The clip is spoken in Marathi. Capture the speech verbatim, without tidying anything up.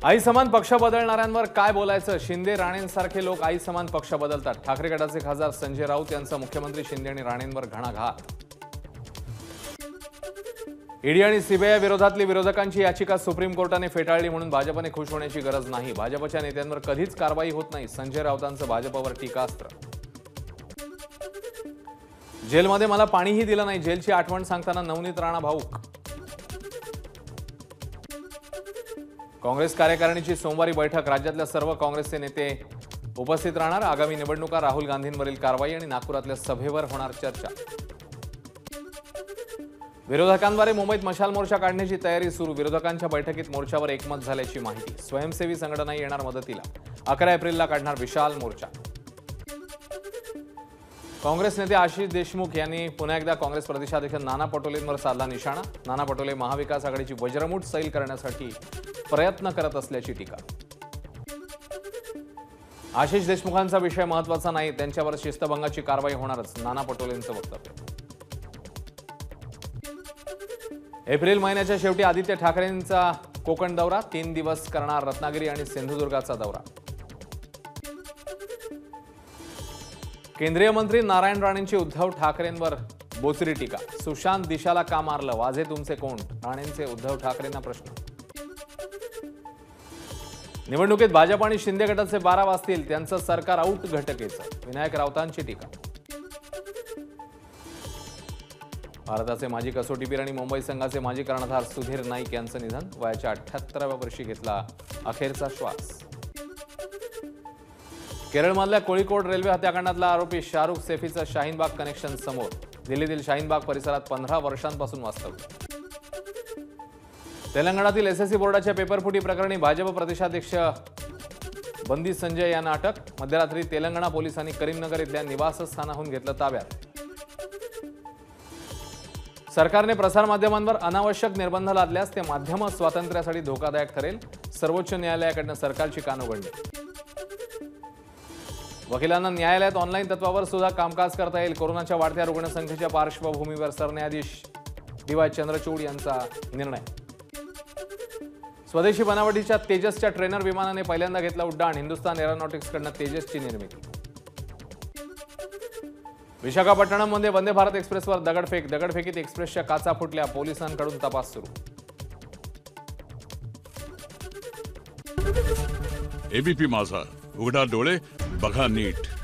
आई समान पक्ष बदलणाऱ्यांवर काय बोलायचं? शिंदे राणेंसारखे लोक आई समान पक्ष बदलतात. ठाकरे गटाचे खासदार संजय राऊत यांचा मुख्यमंत्री शिंदे आणि राणेंवर घणाघात. ईडी आणि सीबीआय विरोधातली विरोधकांची याचिका सुप्रीम कोर्टाने फेटाळली म्हणून भाजपने खुश होण्याची गरज नाही. भाजपच्या नेत्यांवर कधीच कारवाई होत नाही. संजय राऊतांचं भाजपवर टीकास्त्र. जेलमध्ये मला पाणीही दिलं नाही. जेलची आठवण सांगताना नवनीत राणा भाऊक. काँग्रेस कार्यकारिणीची सोमवारी बैठक. राज्यातल्या सर्व काँग्रेसचे नेते उपस्थित राहणार. आगामी निवडणुका, राहुल गांधींवरील कारवाई आणि नागपुरातल्या सभेवर होणार चर्चा. विरोधकांद्वारे मुंबईत मशाल मोर्चा काढण्याची तयारी सुरू. विरोधकांच्या बैठकीत मोर्चावर एकमत झाल्याची माहिती. स्वयंसेवी संघटना येणार मदतीला. अकरा एप्रिलला काढणार विशाल मोर्चा. काँग्रेस नेते आशिष देशमुख यांनी पुन्हा एकदा काँग्रेस प्रदेशाध्यक्ष नाना पटोलेंवर साधला निशाणा. नाना पटोले महाविकास आघाडीची वज्रमूठ सैल करण्यासाठी प्रयत्न करत असल्याची टीका. आशिष देशमुखांचा विषय महत्त्वाचा नाही, त्यांच्यावर शिस्तभंगाची कारवाई होणारच, नाना पटोलेंचं वक्तव्य. एप्रिल महिन्याच्या शेवटी आदित्य ठाकरेंचा कोकण दौरा. तीन दिवस करणार रत्नागिरी आणि सिंधुदुर्गाचा दौरा. केंद्रीय मंत्री नारायण राणेंची उद्धव ठाकरेंवर बोचरी टीका. सुशांत दिशाला का मारलं? वाझे तुमचे कोण? राणेंचे उद्धव ठाकरेंना प्रश्न. निवडणुकीत भाजप आणि शिंदे गटाचे बारा वाजतील, त्यांचं सरकार आऊट घटकेचं, विनायक राऊतांची टीका. भारताचे माजी कसोटीवीर आणि मुंबई संघाचे माजी कर्णधार सुधीर नाईक यांचं निधन. वयाच्या अठ्ठ्याहत्तराव्या वर्षी घेतला अखेरचा श्वास. केरळमधल्या कोळीकोड रेल्वे हत्याकांडातला आरोपी शाहरुख सैफीचं शाहीनबाग कनेक्शन समोर. दिल्लीतील शाहीनबाग परिसरात पंधरा वर्षांपासून वास्तव्य. तेलंगणातील एसएससी बोर्डाच्या पेपरफुटी प्रकरणी भाजप प्रदेशाध्यक्ष बंदी संजय यांना अटक. मध्यरात्री तेलंगणा पोलिसांनी करीमनगर इथल्या निवासस्थानाहून घेतलं ताब्यात. सरकारने प्रसारमाध्यमांवर अनावश्यक निर्बंध लादल्यास ते माध्यम स्वातंत्र्यासाठी धोकादायक ठरेल. सर्वोच्च न्यायालयाकडून सरकारची कानउघडणी. वकिलांना न्यायालयात ऑनलाईन तत्वावर सुद्धा कामकाज करता येईल. कोरोनाच्या वाढत्या रुग्णसंख्येच्या पार्श्वभूमीवर सरन्यायाधीश डी वाय चंद्रचूड यांचा निर्णय. स्वदेशी बनावटीच्या तेजसच्या ट्रेनर विमानाने पहिल्यांदा घेतला उड्डाण. हिंदुस्थान एरोनॉटिक्सकडून तेजसची निर्मिती. विशाखापट्टणममध्ये वंदे भारत एक्सप्रेसवर दगडफेक. दगडफेकीत एक्सप्रेसच्या काचा फुटल्या. पोलिसांकडून तपास सुरू. एबीपी माझा, उघडा डोळे बघा नीट.